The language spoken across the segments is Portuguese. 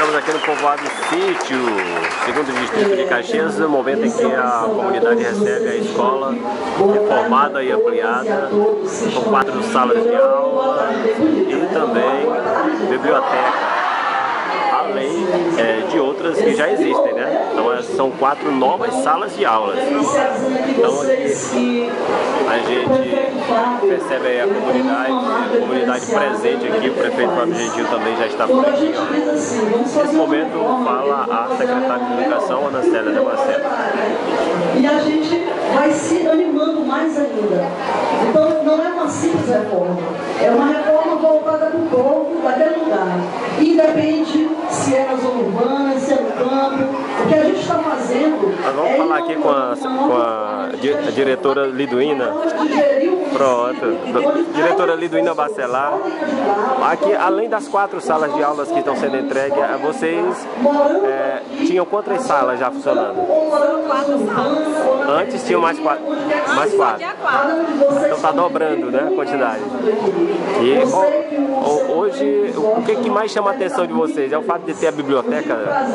Estamos aqui no povoado Sítio, segundo distrito de Caxias, no momento em que a comunidade recebe a escola reformada e ampliada, com 4 salas de aula e também biblioteca, além de outras que já existem, né? Então são 4 novas salas de aulas. Então aqui a gente percebe aí a comunidade presente aqui. O prefeito Fábio Gentil também já está por aqui. Nesse momento fala a secretária de Educação, Ana Célia Damasceno. E a gente vai se animando mais ainda. Então não é uma simples reforma, é uma reforma voltada para o povo daquele lugar. Independe se é na zona urbana, se é no campo. O que a gente está fazendo. Nós vamos falar aqui com a diretora Liduína. Pronto. Diretora Liduína Bacelar. Aqui, além das 4 salas de aulas que estão sendo entregues, vocês tinham quantas salas já funcionando? 4 salas. Antes tinham mais 4. Então está dobrando, né, a quantidade. E hoje, o que mais chama a atenção de vocês? É o fato de ter a biblioteca,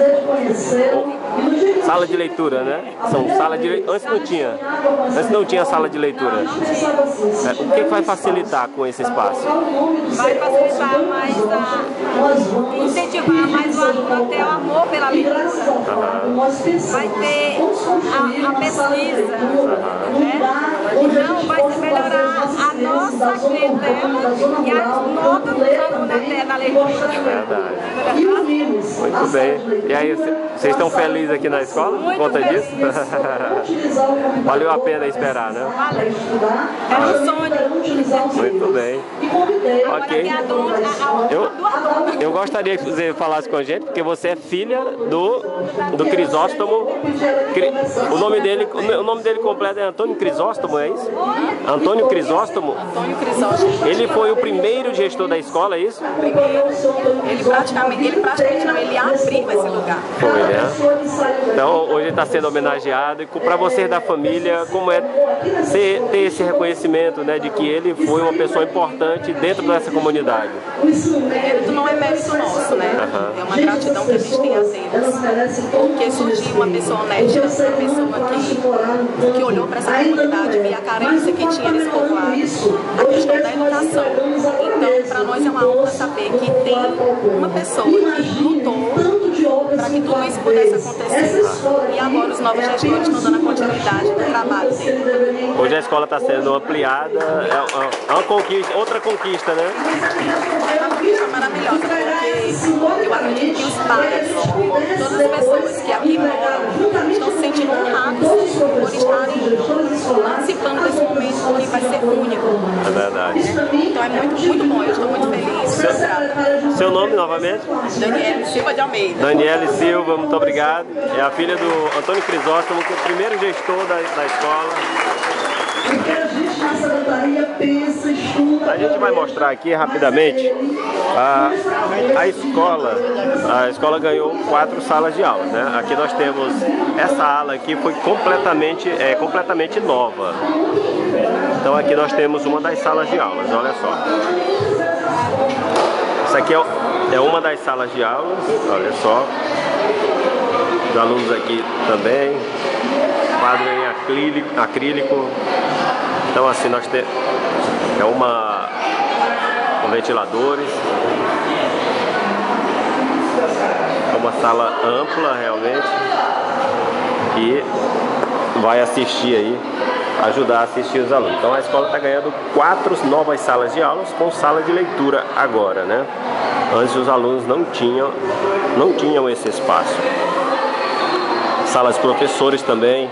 sala de leitura, né? São sala de leitura. Antes não tinha sala de leitura. O que vai facilitar com esse espaço? Vai facilitar mais incentivar mais o aluno a ter o amor pela leitura. Vai ter a pesquisa, né? Então vai se melhorar a nossa clientela e as notas dos alunos até na leitura. Verdade. Muito bem. E aí, vocês estão felizes aqui na escola por conta disso? Valeu a pena esperar, né? Valeu. É um sonho. Muito bem. Ok. Eu gostaria que você falasse com a gente, porque você é filha do Crisóstomo. O nome dele completo é Antônio Crisóstomo, é isso? Antônio Crisóstomo? Antônio Crisóstomo. Ele foi o primeiro gestor da escola, é isso? Ele praticamente não, ele abriu esse lugar. Foi, né? Então hoje ele está sendo homenageado. E para vocês da família, como é ter esse reconhecimento, né, de que ele foi uma pessoa importante dentro dessa comunidade? Mérito não é mérito nosso, né? É uma gratidão que a gente tem a Deus. Porque surgiu uma pessoa honesta, uma pessoa que olhou para essa comunidade, viu a carência que tinha nesse povoado, a questão da educação. Então, para nós é uma honra saber que tem uma pessoa que lutou para que tudo isso pudesse acontecer. E agora os novos gestores estão dando a continuidade do trabalho dele. Hoje a escola está sendo ampliada, é uma conquista, outra conquista, né? É uma conquista maravilhosa, porque eu acredito que os pais, todas as pessoas que aqui moram, estão se sentindo honrados por estarem participando desse momento que vai ser único. É verdade. Então é muito bom, eu estou muito feliz. Seu nome novamente? Daniele Silva de Almeida. Daniele Silva, muito obrigado. É a filha do Antônio Crisóstomo, que é o primeiro gestor da escola. A gente vai mostrar aqui rapidamente a escola ganhou 4 salas de aula, né? Aqui nós temos essa ala aqui, foi completamente nova. Então aqui nós temos uma das salas de aulas, olha só. Essa aqui é uma das salas de aulas, olha só. Os alunos aqui também, quadro em acrílico. Então assim nós temos com ventiladores. É uma sala ampla realmente e vai assistir aí, ajudar a assistir os alunos. Então a escola está ganhando 4 novas salas de aulas com sala de leitura agora, né? Antes os alunos não tinham esse espaço. Salas de professores também.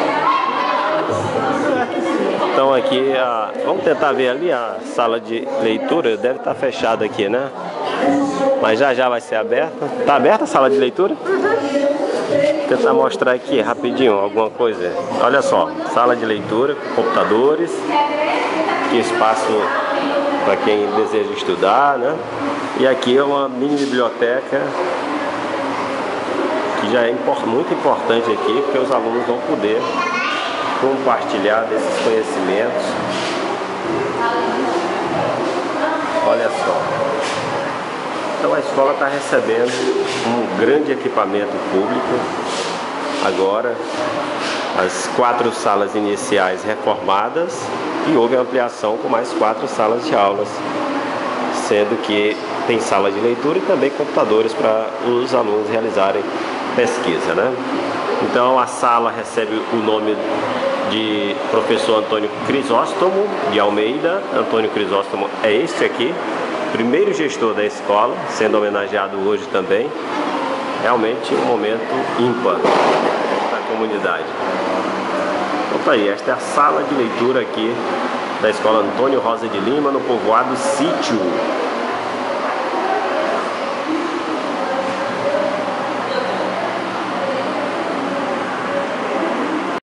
Então aqui, vamos tentar ver ali a sala de leitura, deve estar fechada aqui, né? Mas já vai ser aberta. Está aberta a sala de leitura? Vou tentar mostrar aqui rapidinho alguma coisa. Olha só, sala de leitura, computadores, aqui espaço para quem deseja estudar, né? E aqui é uma mini biblioteca que já é muito importante aqui, porque os alunos vão poder compartilhar desses conhecimentos. Olha só. Então a escola está recebendo um grande equipamento público agora, as 4 salas iniciais reformadas e houve ampliação com mais 4 salas de aulas, sendo que tem sala de leitura e também computadores para os alunos realizarem pesquisa, né? Então a sala recebe o nome de professor Antônio Crisóstomo de Almeida. Antônio Crisóstomo é este aqui, primeiro gestor da escola, sendo homenageado hoje também. Realmente um momento ímpar da comunidade. Então tá aí, esta é a sala de leitura aqui da Escola Antônio Rosa de Lima, no povoado Sítio.